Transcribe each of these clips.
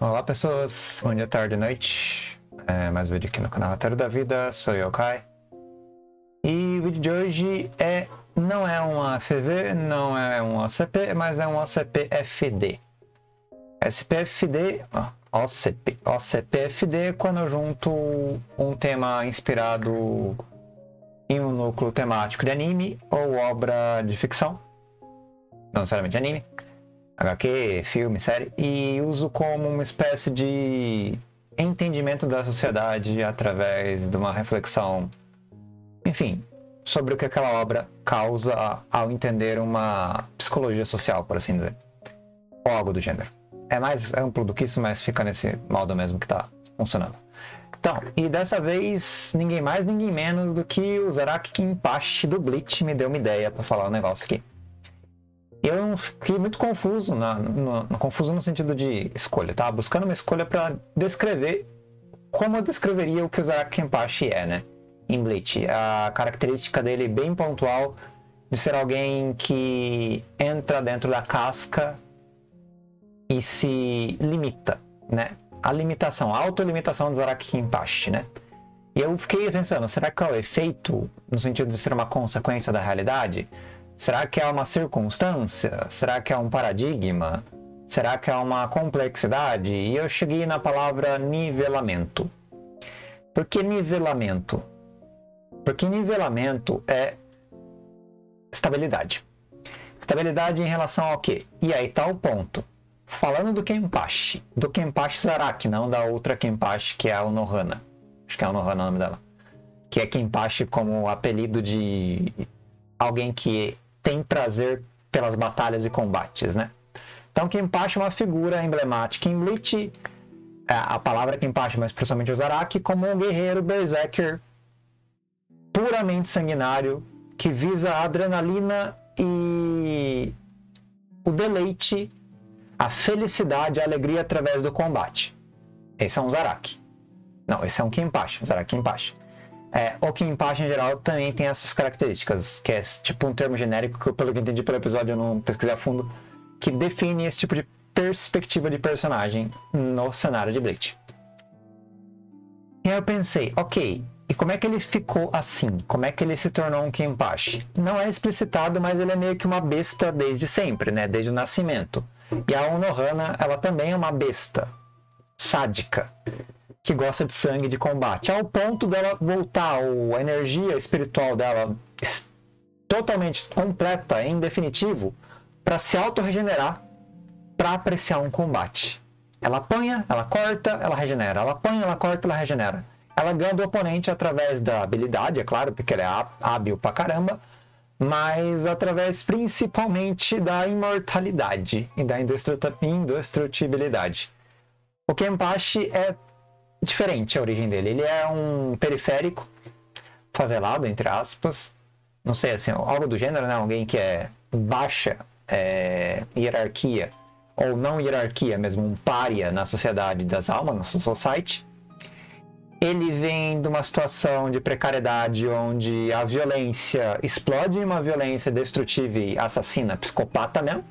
Olá pessoas, bom dia, tarde e noite. Mais um vídeo aqui no canal Roteiro da Vida, sou eu, Kai. E o vídeo de hoje não é um AFV, não é um OCP, mas é um OCP-FD. SPFD, OCP-FD é quando eu junto um tema inspirado em um núcleo temático de anime ou obra de ficção, não necessariamente anime, HQ, filme, série, e uso como uma espécie de entendimento da sociedade através de uma reflexão, enfim, sobre o que aquela obra causa ao entender uma psicologia social, por assim dizer, ou algo do gênero. É mais amplo do que isso, mas fica nesse modo mesmo que está funcionando. Então, e dessa vez, ninguém mais, ninguém menos do que o Zaraki Kenpachi do Bleach me deu uma ideia para falar um negócio aqui. Eu fiquei muito confuso, confuso no sentido de escolha, tá? Buscando uma escolha para descrever como eu descreveria o que o Zaraki Kenpachi é, né? Em Bleach. A característica dele bem pontual de ser alguém que entra dentro da casca e se limita, né? A limitação, a autolimitação do Zaraki Kenpachi, né? E eu fiquei pensando, será que é o efeito, no sentido de ser uma consequência da realidade? Será que é uma circunstância? Será que é um paradigma? Será que é uma complexidade? E eu cheguei na palavra nivelamento. Por que nivelamento? Porque nivelamento é estabilidade. Estabilidade em relação ao quê? E aí tá o ponto. Falando do Kenpachi Zaraki, não da outra Kenpachi, que é a Onohana. Acho que é a Onohana o nome dela. Que é Kenpachi como apelido de alguém que tem prazer pelas batalhas e combates, né? Então, Kenpachi é uma figura emblemática em Bleach, a palavra Kenpachi, mas principalmente o Zaraki, como um guerreiro berserker puramente sanguinário, que visa a adrenalina e o deleite, a felicidade, a alegria através do combate. Esse é um Zaraki. Não, esse é um Kenpachi, Zaraki Kenpachi. O Kenpachi em geral também tem essas características, que é tipo um termo genérico que, pelo que entendi pelo episódio, eu não pesquisei a fundo, que define esse tipo de perspectiva de personagem no cenário de Bleach. E aí eu pensei, ok, e como é que ele ficou assim? Como é que ele se tornou um Kenpachi? Não é explicitado, mas ele é meio que uma besta desde sempre, né? Desde o nascimento. E a Onohana, ela também é uma besta sádica, que gosta de sangue, de combate, ao ponto dela voltar a energia espiritual dela totalmente completa, em definitivo, para se auto-regenerar, para apreciar um combate. Ela apanha, ela corta, ela regenera. Ela apanha, ela corta, ela regenera. Ela ganha do oponente através da habilidade, é claro, porque ela é hábil pra caramba, mas através principalmente da imortalidade e da indestrutibilidade. O Kenpachi é diferente a origem dele. Ele é um periférico, favelado, entre aspas. Não sei, assim, algo do gênero, né? Alguém que é baixa hierarquia, ou não hierarquia mesmo, um pária na sociedade das almas, na society. Ele vem de uma situação de precariedade onde a violência explode em uma violência destrutiva e assassina, psicopata mesmo.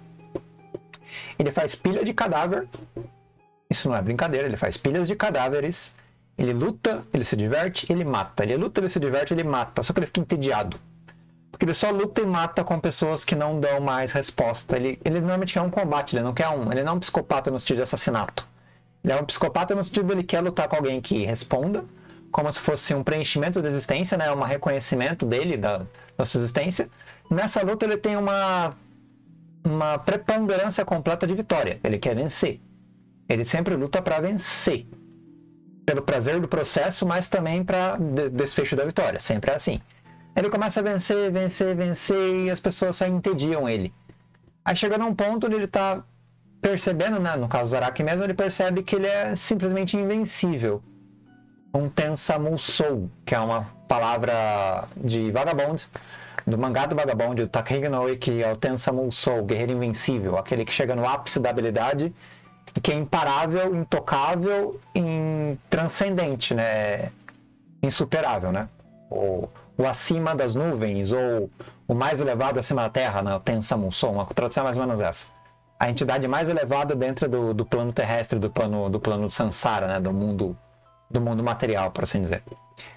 Ele faz pilha de cadáver. Isso não é brincadeira, ele faz pilhas de cadáveres, ele luta, ele se diverte, ele mata. Ele luta, ele se diverte, ele mata. Só que ele fica entediado. Porque ele só luta e mata com pessoas que não dão mais resposta. Ele normalmente quer um combate, ele não é um psicopata no sentido de assassinato. Ele é um psicopata no sentido de ele quer lutar com alguém que responda, como se fosse um preenchimento da existência, né? Um reconhecimento dele, da sua existência. Nessa luta ele tem uma preponderância completa de vitória. Ele quer vencer. Ele sempre luta para vencer. Pelo prazer do processo, mas também para desfecho da vitória. Sempre é assim. Ele começa a vencer, e as pessoas só entediam ele. Aí chega num ponto onde ele está percebendo, né, no caso do Zaraki mesmo, ele percebe que ele é simplesmente invencível. Um Tensa Musou, que é uma palavra de Vagabond, do mangá do Vagabond, do Takehiko Inoue, que é o Tensa Musou, guerreiro invencível, aquele que chega no ápice da habilidade, que é imparável, intocável, transcendente, né, insuperável, né, o acima das nuvens, ou o mais elevado acima da terra, né, o Tensa Musou, uma tradução mais ou menos essa. a entidade mais elevada dentro do plano terrestre, do plano Sansara, né? Do mundo material, por assim dizer.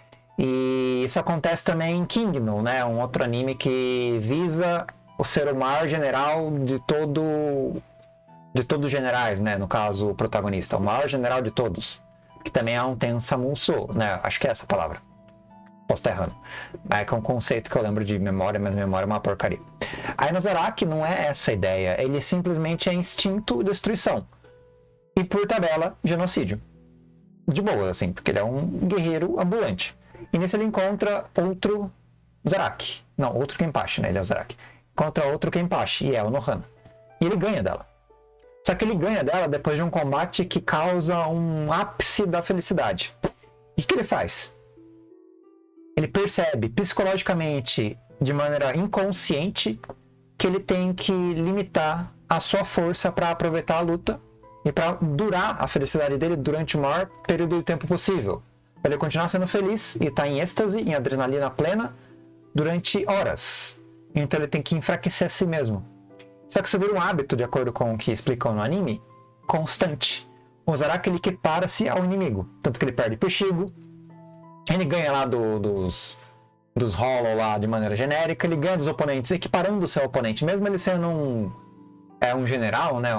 E isso acontece também em Kingdom, né? Um outro anime que visa ser o maior general de todos os generais, né? No caso, o protagonista, o maior general de todos, que também é um Tensamunso, né? Acho que é essa a palavra. Posso estar errando. É que é um conceito que eu lembro de memória, mas memória é uma porcaria. Aí no Zaraki não é essa a ideia, ele simplesmente é instinto e destruição. E por tabela, genocídio. De boa, assim, porque ele é um guerreiro ambulante. E nisso ele encontra outro Zaraki. Não, outro Kenpachi, né? Ele é o Zaraki. Encontra outro Kenpachi, e é o Nohana. E ele ganha dela. Só que ele ganha dela depois de um combate que causa um ápice da felicidade. E o que ele faz? Ele percebe psicologicamente, de maneira inconsciente, que ele tem que limitar a sua força para aproveitar a luta e para durar a felicidade dele durante o maior período de tempo possível. Ele continuar sendo feliz e estar em êxtase, em adrenalina plena, durante horas. Então ele tem que enfraquecer a si mesmo. Só que isso vira um hábito, de acordo com o que explicam no anime, constante. O Zaraki ele equipara-se ao inimigo. Tanto que ele perde Peshigo, ele ganha lá dos Hollow lá de maneira genérica, ele ganha dos oponentes equiparando o seu oponente, mesmo ele sendo um general, né?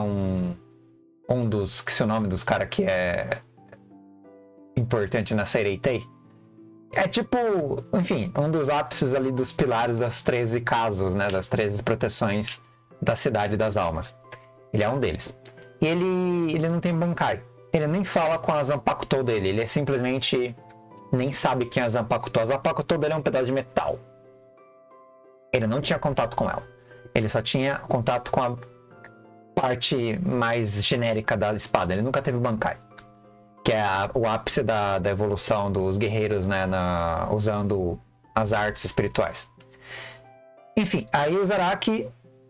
Um dos, que é o nome dos caras que é importante na Seireitei. É tipo, enfim, um dos ápices ali dos pilares das 13 casas, né? Das 13 proteções da Cidade das Almas. Ele é um deles. E ele não tem Bankai. Ele nem fala com a Zanpakuto dele. Ele é simplesmente... nem sabe quem é a Zanpakuto. A Zanpakuto dele é um pedaço de metal. Ele não tinha contato com ela. Ele só tinha contato com a parte mais genérica da espada. Ele nunca teve Bankai. Que é o ápice da evolução dos guerreiros, né? Usando as artes espirituais. Enfim, aí o Zaraki...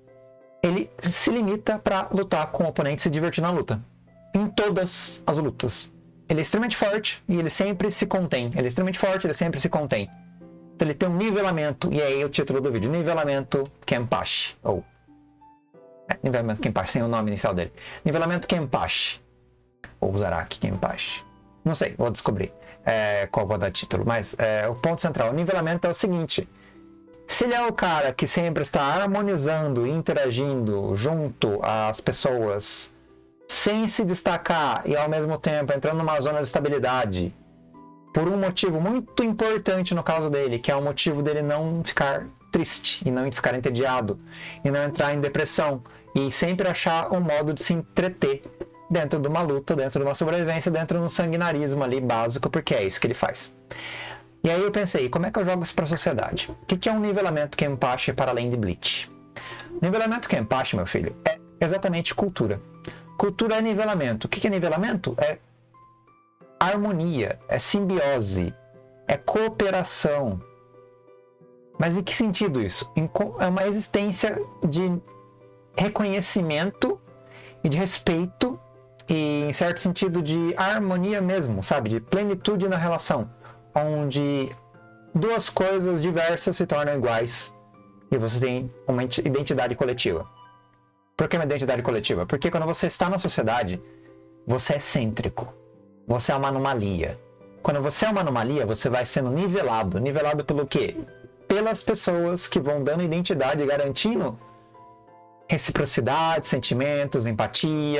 ele se limita para lutar com o oponente e se divertir na luta. Em todas as lutas. Ele é extremamente forte e ele sempre se contém. Ele é extremamente forte, ele sempre se contém. Então ele tem um nivelamento, e aí o título do vídeo, Nivelamento Kenpachi. Nivelamento Kenpachi, sem o nome inicial dele. Nivelamento Kenpachi. Ou Zaraki Kenpachi. Não sei, vou descobrir qual vou dar título. Mas o ponto central, o nivelamento é o seguinte... se ele é o cara que sempre está harmonizando e interagindo junto às pessoas, sem se destacar e ao mesmo tempo entrando numa zona de estabilidade, por um motivo muito importante no caso dele, que é o motivo dele não ficar triste e não ficar entediado e não entrar em depressão e sempre achar um modo de se entreter dentro de uma luta, dentro de uma sobrevivência, dentro de um sanguinarismo ali básico, porque é isso que ele faz. E aí eu pensei, como é que eu jogo isso para a sociedade? O que é um nivelamento Kenpachi para além de Bleach? Nivelamento Kenpachi, meu filho, é exatamente cultura. Cultura é nivelamento. O que é nivelamento? É harmonia, é simbiose, é cooperação. Mas em que sentido isso? É uma existência de reconhecimento e de respeito e, em certo sentido, de harmonia mesmo, sabe? De plenitude na relação. Onde duas coisas diversas se tornam iguais e você tem uma identidade coletiva. Por que uma identidade coletiva? Porque quando você está na sociedade, você é excêntrico. Você é uma anomalia. Quando você é uma anomalia, você vai sendo nivelado. Nivelado pelo quê? Pelas pessoas que vão dando identidade e garantindo reciprocidade, sentimentos, empatia,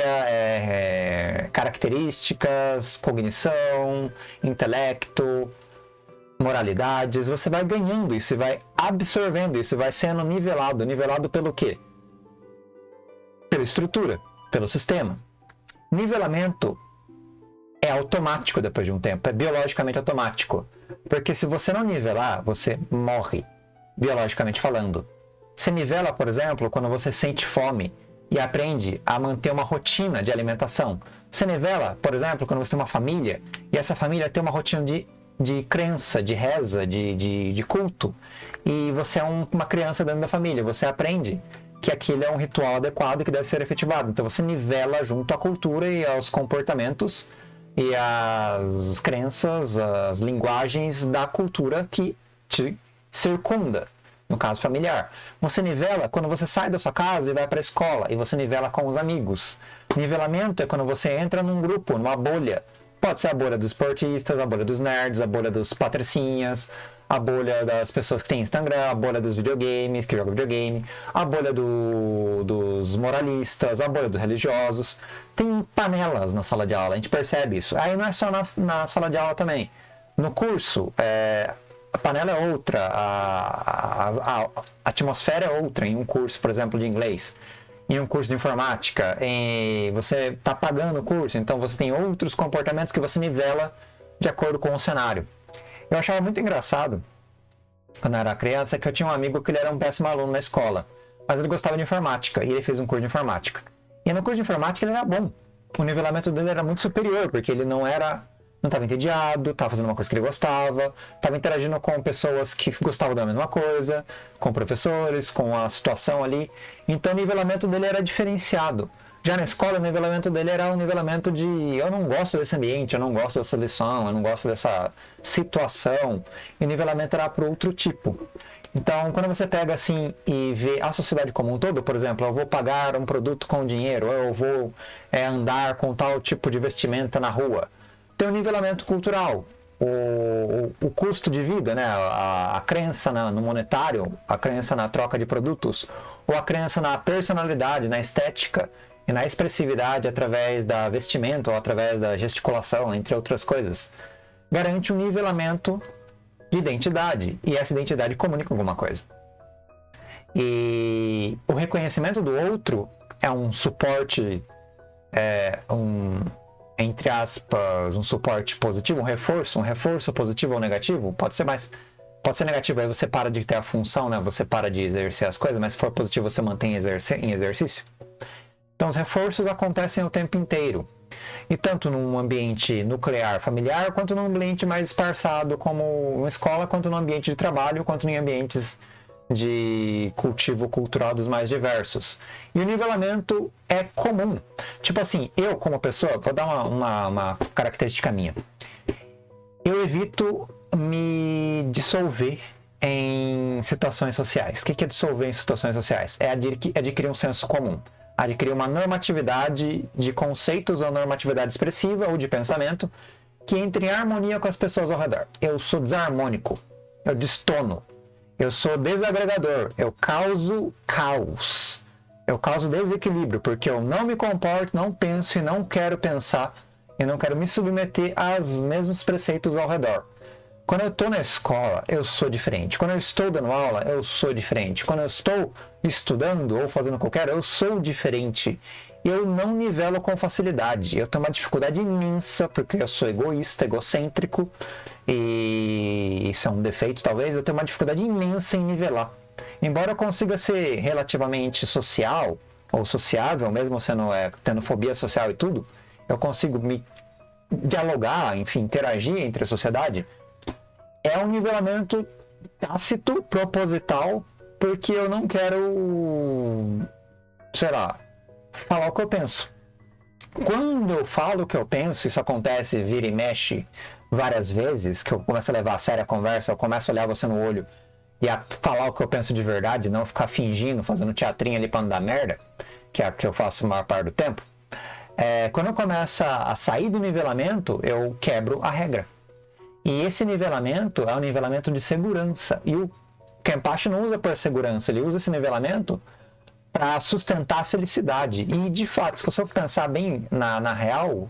características, cognição, intelecto, moralidades. Você vai ganhando isso, vai absorvendo isso, vai sendo nivelado. Nivelado pelo quê? Pela estrutura, pelo sistema. Nivelamento é automático depois de um tempo, é biologicamente automático. Porque se você não nivelar, você morre, biologicamente falando. Você nivela, por exemplo, quando você sente fome e aprende a manter uma rotina de alimentação. Você nivela, por exemplo, quando você tem uma família e essa família tem uma rotina de crença, de reza, de culto. E você é uma criança dentro da família, você aprende que aquilo é um ritual adequado e que deve ser efetivado. Então você nivela junto à cultura e aos comportamentos e às crenças, as linguagens da cultura que te circunda. no caso familiar. Você nivela quando você sai da sua casa e vai para a escola, e você nivela com os amigos. Nivelamento é quando você entra num grupo, numa bolha. Pode ser a bolha dos esportistas, a bolha dos nerds, a bolha dos patricinhas, a bolha das pessoas que têm Instagram, a bolha dos videogames, que jogam videogame, a bolha dos moralistas, a bolha dos religiosos. Tem panelas na sala de aula, a gente percebe isso. Aí não é só na sala de aula também. No curso, a panela é outra, a atmosfera é outra em um curso, por exemplo, de inglês. Em um curso de informática, você está pagando o curso, então você tem outros comportamentos que você nivela de acordo com o cenário. Eu achava muito engraçado, quando eu era criança, que eu tinha um amigo que ele era um péssimo aluno na escola, mas ele gostava de informática, e ele fez um curso de informática. E no curso de informática ele era bom, o nivelamento dele era muito superior, porque ele não estava entediado, estava fazendo uma coisa que ele gostava, estava interagindo com pessoas que gostavam da mesma coisa, com professores, com a situação ali. Então o nivelamento dele era diferenciado. Já na escola, o nivelamento dele era um nivelamento de eu não gosto desse ambiente, eu não gosto dessa lição, eu não gosto dessa situação. E o nivelamento era para outro tipo. Então, quando você pega assim e vê a sociedade como um todo, por exemplo, eu vou pagar um produto com dinheiro, eu vou andar com tal tipo de vestimenta na rua. Tem um nivelamento cultural, o custo de vida, né? a crença no monetário, a crença na troca de produtos, ou a crença na personalidade, na estética e na expressividade através da vestimenta ou através da gesticulação, entre outras coisas. Garante um nivelamento de identidade, e essa identidade comunica alguma coisa. E o reconhecimento do outro é um suporte, entre aspas, um suporte positivo, um reforço positivo ou negativo, pode ser negativo, aí você para de ter a função, né? Você para de exercer as coisas, mas se for positivo você mantém em exercício. Então os reforços acontecem o tempo inteiro, e tanto num ambiente nuclear familiar, quanto num ambiente mais esparçado como uma escola, quanto no ambiente de trabalho, quanto em ambientes de cultivo cultural dos mais diversos. E o nivelamento é comum. Tipo assim, eu como pessoa, vou dar uma característica minha. Eu evito me dissolver em situações sociais. O que é dissolver em situações sociais? É adquirir um senso comum. Adquirir uma normatividade de conceitos ou normatividade expressiva ou de pensamento que entre em harmonia com as pessoas ao redor. Eu sou desarmônico. Eu destono. Eu sou desagregador, eu causo caos, eu causo desequilíbrio, porque eu não me comporto, não penso e não quero pensar, e não quero me submeter aos mesmos preceitos ao redor. Quando eu estou na escola, eu sou diferente. Quando eu estou dando aula, eu sou diferente. Quando eu estou estudando ou fazendo qualquer, eu sou diferente. Eu não nivelo com facilidade. Eu tenho uma dificuldade imensa, porque eu sou egoísta, egocêntrico, e isso é um defeito talvez. Eu tenho uma dificuldade imensa em nivelar. Embora eu consiga ser relativamente social, ou sociável, mesmo tendo fobia social e tudo, eu consigo me dialogar, enfim, interagir entre a sociedade. É um nivelamento tácito, proposital, porque eu não quero, sei lá, falar o que eu penso. Quando eu falo o que eu penso, isso acontece, vira e mexe várias vezes, que eu começo a levar a sério a conversa, eu começo a olhar você no olho e a falar o que eu penso de verdade, não ficar fingindo, fazendo teatrinho ali pra não dar merda, que é o que eu faço a maior parte do tempo. Quando eu começo a sair do nivelamento, eu quebro a regra. E esse nivelamento é um nivelamento de segurança. E o Kenpachi não usa por segurança, ele usa esse nivelamento para sustentar a felicidade. E, de fato, se você pensar bem na real,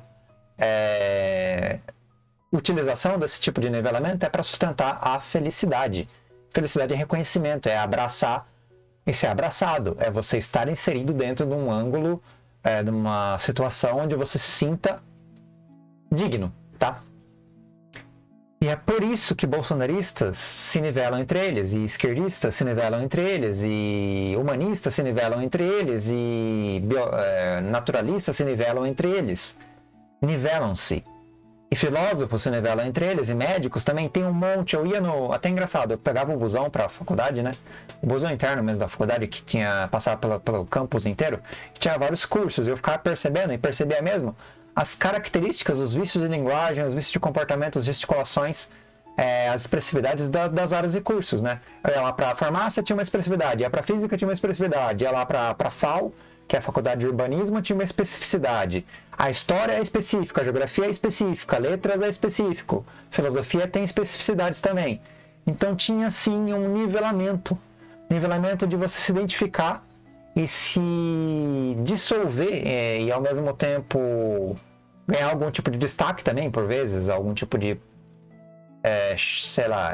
utilização desse tipo de nivelamento é para sustentar a felicidade. Felicidade é reconhecimento, é abraçar e ser abraçado. É você estar inserido dentro de um ângulo, de uma situação onde você se sinta digno, tá? E é por isso que bolsonaristas se nivelam entre eles, e esquerdistas se nivelam entre eles, e humanistas se nivelam entre eles, e naturalistas se nivelam entre eles. Nivelam-se. E filósofos se nivelam entre eles, e médicos também. Tem um monte. Eu ia até engraçado, eu pegava um busão para a faculdade, né? O busão interno mesmo da faculdade, que passava pelo campus inteiro, que tinha vários cursos, e eu ficava percebendo, e percebia mesmo as características, os vícios de linguagem, os vícios de comportamento, as gesticulações as expressividades das áreas e cursos, né? Eu ia lá para farmácia, tinha uma expressividade, ia para física, tinha uma expressividade, ia lá para FAO, que é a Faculdade de Urbanismo, tinha uma especificidade. A história é específica, a geografia é específica, letras é específico, filosofia tem especificidades também. Então tinha sim um nivelamento de você se identificar e se dissolver e ao mesmo tempo ganhar algum tipo de destaque também, por vezes, algum tipo de, sei lá,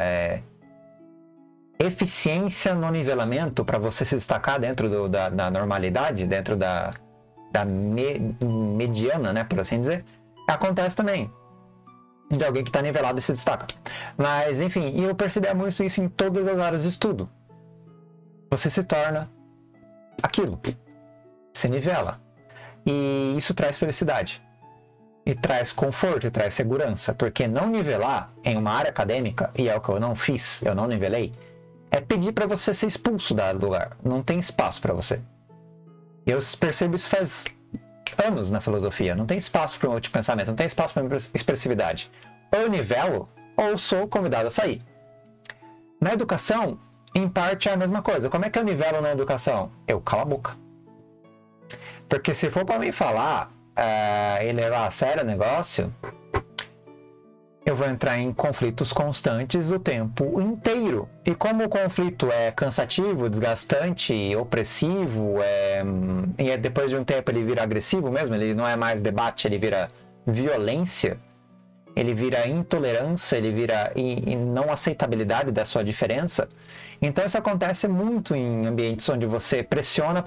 eficiência no nivelamento para você se destacar dentro da normalidade, dentro da mediana, né, por assim dizer, acontece também de alguém que está nivelado e se destaca. Mas, enfim, eu percebi muito isso em todas as áreas de estudo. Você se torna aquilo, se nivela. E isso traz felicidade. E traz conforto, e traz segurança. Porque não nivelar em uma área acadêmica, e é o que eu não fiz, eu não nivelei, é pedir para você ser expulso do lugar. Não tem espaço para você. Eu percebo isso faz anos na filosofia. Não tem espaço para um outro pensamento, não tem espaço para expressividade. Ou eu nivelo, ou sou convidado a sair. Na educação, em parte é a mesma coisa. Como é que eu nivelo na educação? Eu calo a boca. Porque se for para mim falar e levar a sério o negócio, eu vou entrar em conflitos constantes o tempo inteiro. E como o conflito é cansativo, desgastante, opressivo, e depois de um tempo ele vira agressivo mesmo, ele não é mais debate, ele vira violência, ele vira intolerância, ele vira não aceitabilidade da sua diferença. Então isso acontece muito em ambientes onde você pressiona,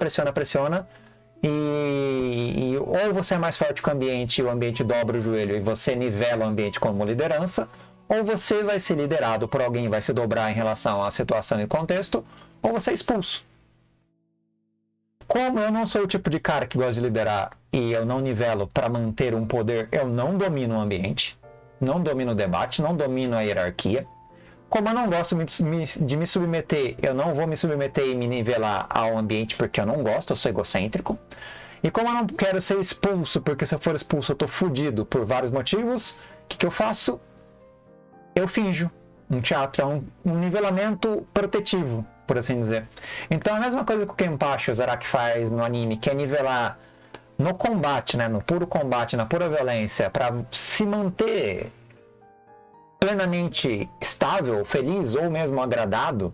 e ou você é mais forte que o ambiente e o ambiente dobra o joelho e você nivela o ambiente como liderança, ou você vai ser liderado por alguém, vai se dobrar em relação à situação e contexto, ou você é expulso. Como eu não sou o tipo de cara que gosta de liderar e eu não nivelo para manter um poder, eu não domino o ambiente, não domino o debate, não domino a hierarquia. Como eu não gosto de me submeter, eu não vou me submeter e me nivelar ao ambiente porque eu não gosto, eu sou egocêntrico. E como eu não quero ser expulso, porque se eu for expulso eu tô fudido por vários motivos, o que eu faço? Eu finjo. Um teatro é um nivelamento protetivo, por assim dizer. Então a mesma coisa que o Kenpachi, o Zaraki faz no anime, que é nivelar no combate, né, no puro combate, na pura violência, para se manter plenamente estável, feliz ou mesmo agradado,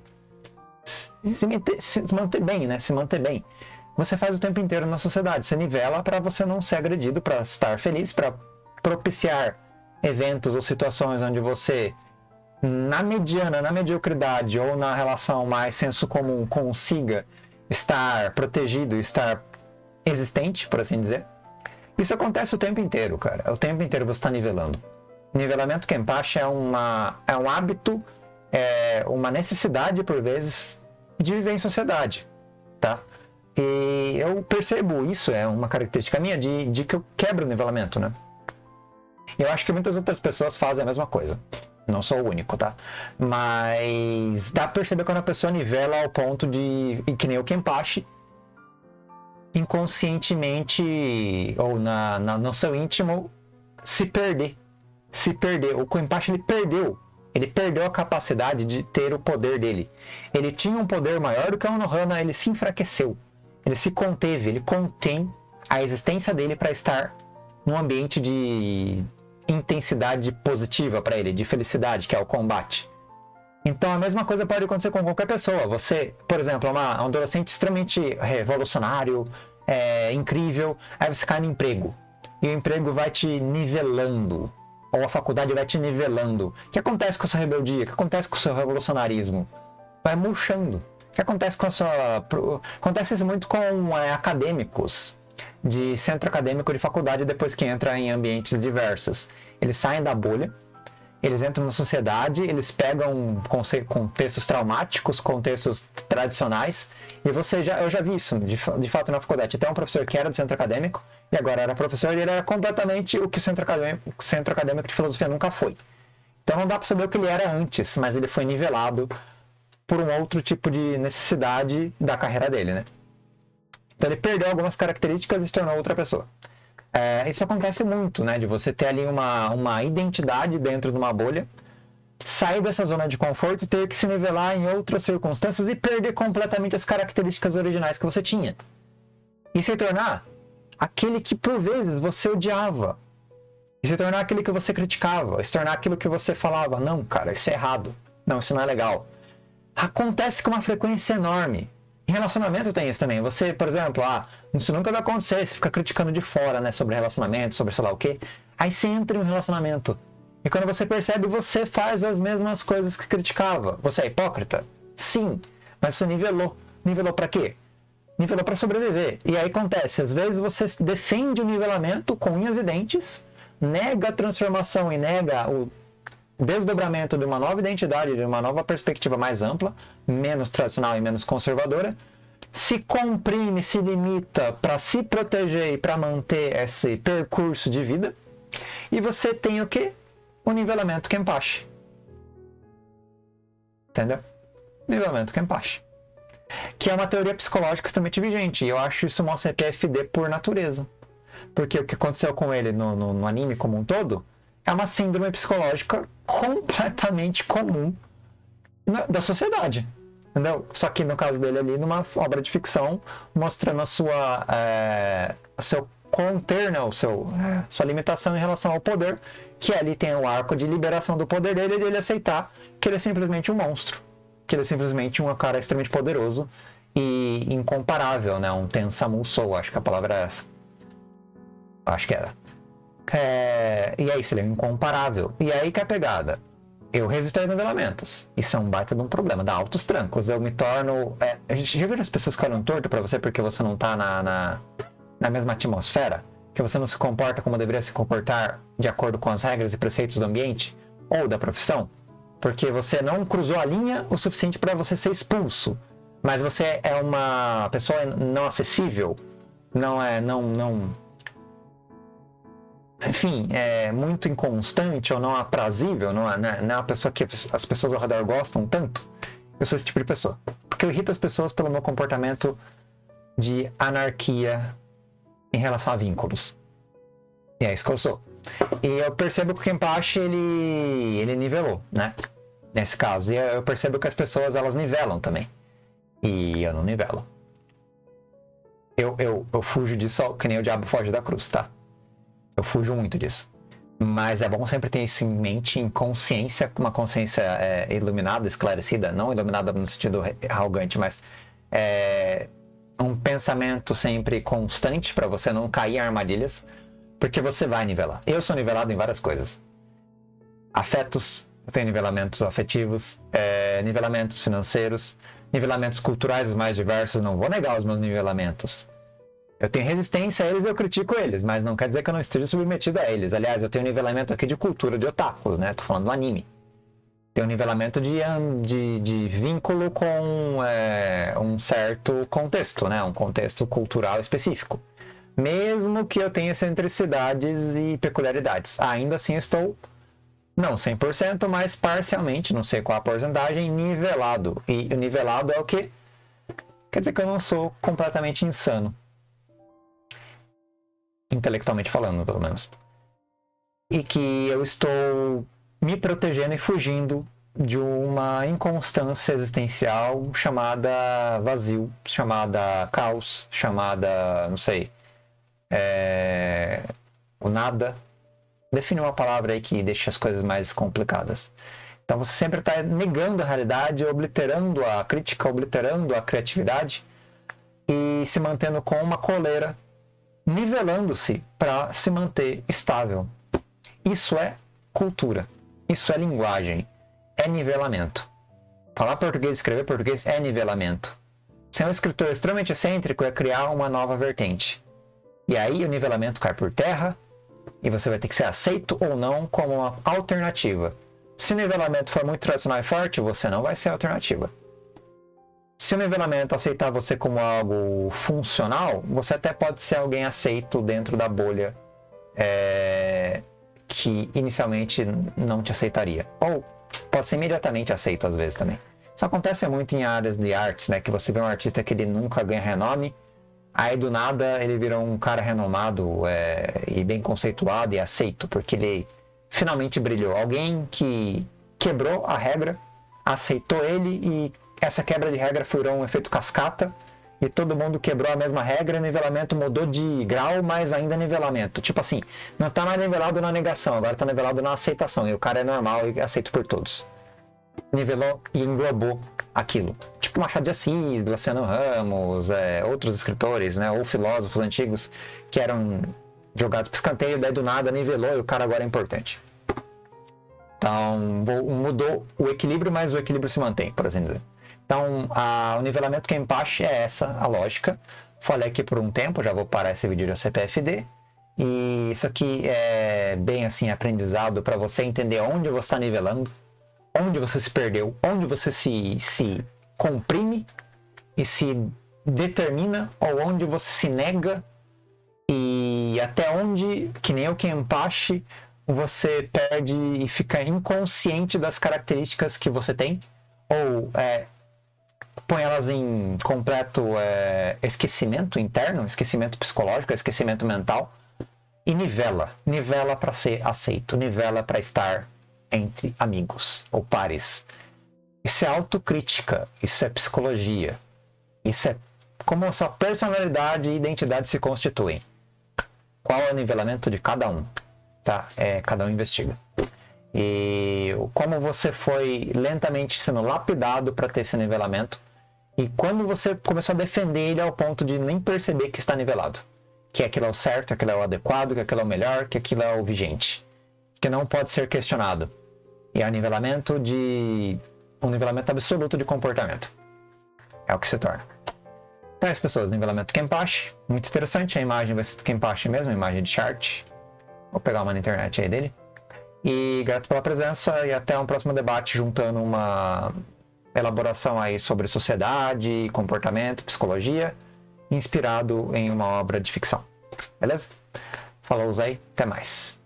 se manter bem, né? Se manter bem. Você faz o tempo inteiro na sociedade. Você nivela para você não ser agredido, para estar feliz, para propiciar eventos ou situações onde você, na mediana, na mediocridade ou na relação mais senso comum, consiga estar protegido, estar existente, por assim dizer. Isso acontece o tempo inteiro, cara. O tempo inteiro você está nivelando. Nivelamento Kenpachi é um hábito, uma necessidade, por vezes, de viver em sociedade, tá? E eu percebo isso, é uma característica minha, de que eu quebro o nivelamento, né? Eu acho que muitas outras pessoas fazem a mesma coisa. Não sou o único, tá? Mas dá pra perceber quando a pessoa nivela ao ponto de, que nem o Kenpachi, inconscientemente, ou no seu íntimo, se perder. O Kenpachi ele perdeu a capacidade de ter o poder dele. Ele tinha um poder maior do que o Nohana, ele se enfraqueceu, ele se conteve, ele contém a existência dele para estar num ambiente de intensidade positiva para ele, de felicidade, que é o combate. Então a mesma coisa pode acontecer com qualquer pessoa. Você, por exemplo, é um adolescente extremamente revolucionário, incrível, aí você cai no emprego, e o emprego vai te nivelando, ou a faculdade vai te nivelando. O que acontece com a sua rebeldia? O que acontece com o seu revolucionarismo? Vai murchando. O que acontece com a sua... Acontece isso muito com acadêmicos de centro acadêmico de faculdade depois que entra em ambientes diversos. Eles saem da bolha, eles entram na sociedade, eles pegam contextos traumáticos, contextos tradicionais, e eu já vi isso, de fato, na faculdade. Até um professor que era do centro acadêmico, e agora era professor, e ele era completamente o que o centro acadêmico de filosofia nunca foi. Então não dá para saber o que ele era antes, mas ele foi nivelado por um outro tipo de necessidade da carreira dele, né? Então ele perdeu algumas características e se tornou outra pessoa. Isso acontece muito, né? De você ter ali uma identidade dentro de uma bolha, sair dessa zona de conforto e ter que se nivelar em outras circunstâncias e perder completamente as características originais que você tinha. E se tornar aquele que por vezes você odiava. E se tornar aquele que você criticava. E se tornar aquilo que você falava, não, cara, isso é errado. Não, isso não é legal. Acontece com uma frequência enorme. Em relacionamento tem isso também. Você, por exemplo, isso nunca vai acontecer. Você fica criticando de fora, né? Sobre relacionamento, sobre sei lá o quê. Aí você entra em um relacionamento. E quando você percebe, você faz as mesmas coisas que criticava. Você é hipócrita? Sim. Mas você nivelou. Nivelou pra quê? Nivelou pra sobreviver. E aí acontece, às vezes você defende o nivelamento com unhas e dentes, nega a transformação e nega o desdobramento de uma nova identidade, de uma nova perspectiva mais ampla, menos tradicional e menos conservadora, se comprime, se limita para se proteger e para manter esse percurso de vida, e você tem o quê? O nivelamento Kenpachi. Entendeu? Nivelamento Kenpachi. Que é uma teoria psicológica extremamente vigente, e eu acho isso uma CPFD por natureza. Porque o que aconteceu com ele no anime como um todo é uma síndrome psicológica completamente comum da sociedade. Entendeu? Só que no caso dele ali, numa obra de ficção, mostrando o seu conter, né, sua limitação em relação ao poder, que ali tem o arco de liberação do poder dele, de ele aceitar que ele é simplesmente um monstro. Que ele é simplesmente um cara extremamente poderoso e incomparável, né? Um Tensamu Sou, acho que a palavra é essa. Acho que era. E é isso, ele é incomparável. E aí que é a pegada. Eu resisto a nivelamentos. Isso é um baita de um problema, dá altos trancos. Eu me torno... a gente já viu as pessoas que olham torto pra você porque você não tá na mesma atmosfera? Que você não se comporta como deveria se comportar de acordo com as regras e preceitos do ambiente? Ou da profissão? Porque você não cruzou a linha o suficiente para você ser expulso. Mas você é uma pessoa não acessível. Enfim, é muito inconstante ou não aprazível, não é uma pessoa que as pessoas ao redor gostam tanto. Eu sou esse tipo de pessoa. Porque eu irrito as pessoas pelo meu comportamento de anarquia em relação a vínculos. E é isso que eu sou. E eu percebo que o Kenpachi, ele nivelou, né? Nesse caso. E eu percebo que as pessoas, elas nivelam também. E eu não nivelo. Eu fujo disso que nem o diabo foge da cruz, tá? Eu fujo muito disso. Mas é bom sempre ter isso em mente, em consciência, uma consciência iluminada, esclarecida, não iluminada no sentido arrogante, mas um pensamento sempre constante para você não cair em armadilhas, porque você vai nivelar. Eu sou nivelado em várias coisas. Afetos, eu tenho nivelamentos afetivos, nivelamentos financeiros, nivelamentos culturais os mais diversos, não vou negar os meus nivelamentos. Eu tenho resistência a eles e eu critico eles, mas não quer dizer que eu não esteja submetido a eles. Aliás, eu tenho um nivelamento aqui de cultura de otakus, né? Tô falando do anime. Tem um nivelamento de vínculo com um certo contexto, né? Um contexto cultural específico. Mesmo que eu tenha excentricidades e peculiaridades. Ainda assim estou, não 100%, mas parcialmente, não sei qual a porcentagem, nivelado. E o nivelado é o quê? Quer dizer que eu não sou completamente insano. Intelectualmente falando, pelo menos. E que eu estou me protegendo e fugindo de uma inconstância existencial chamada vazio, chamada caos, chamada, não sei, o nada. Define uma palavra aí que deixa as coisas mais complicadas. Então você sempre está negando a realidade, obliterando a crítica, obliterando a criatividade e se mantendo com uma coleira, nivelando-se para se manter estável. Isso é cultura, isso é linguagem, é nivelamento. Falar português e escrever português é nivelamento. Ser um escritor extremamente excêntrico é criar uma nova vertente. E aí o nivelamento cai por terra e você vai ter que ser aceito ou não como uma alternativa. Se o nivelamento for muito tradicional e forte, você não vai ser alternativa. Se o nivelamento aceitar você como algo funcional, você até pode ser alguém aceito dentro da bolha que inicialmente não te aceitaria. Ou pode ser imediatamente aceito às vezes também. Isso acontece muito em áreas de artes, né? Que você vê um artista que ele nunca ganha renome, aí do nada ele virou um cara renomado e bem conceituado e aceito, porque ele finalmente brilhou. Alguém que quebrou a regra, aceitou ele e essa quebra de regra virou um efeito cascata e todo mundo quebrou a mesma regra, o nivelamento mudou de grau, mas ainda nivelamento. Tipo assim, não está mais nivelado na negação, agora está nivelado na aceitação e o cara é normal e aceito por todos. Nivelou e englobou aquilo. Tipo Machado de Assis, Luciano Ramos, outros escritores, né, ou filósofos antigos que eram jogados para escanteio, daí do nada nivelou e o cara agora é importante. Então, mudou o equilíbrio, mas o equilíbrio se mantém, por assim dizer. Então, o nivelamento Kenpachi é essa a lógica. Falei aqui por um tempo, já vou parar esse vídeo de CPFD. E isso aqui é bem assim aprendizado para você entender onde você está nivelando, onde você se perdeu, onde você se comprime e se determina, ou onde você se nega e até onde, que nem o Kenpachi, você perde e fica inconsciente das características que você tem, ou põe elas em completo esquecimento interno, esquecimento psicológico, esquecimento mental, e nivela para ser aceito, nivela para estar entre amigos ou pares. Isso é autocrítica, isso é psicologia, isso é como a sua personalidade e identidade se constituem. Qual é o nivelamento de cada um? Tá? Cada um investiga. E como você foi lentamente sendo lapidado para ter esse nivelamento, e quando você começou a defender ele ao ponto de nem perceber que está nivelado, que aquilo é o certo, que aquilo é o adequado, que aquilo é o melhor, que aquilo é o vigente, que não pode ser questionado. E é um nivelamento absoluto de comportamento. É o que se torna. Então, as pessoas, nivelamento Kenpachi, muito interessante, a imagem vai ser do Kenpachi mesmo, a imagem de chart. Vou pegar uma na internet aí dele. E grato pela presença e até um próximo debate juntando uma elaboração aí sobre sociedade, comportamento, psicologia, inspirado em uma obra de ficção. Beleza? Falou aí, até mais.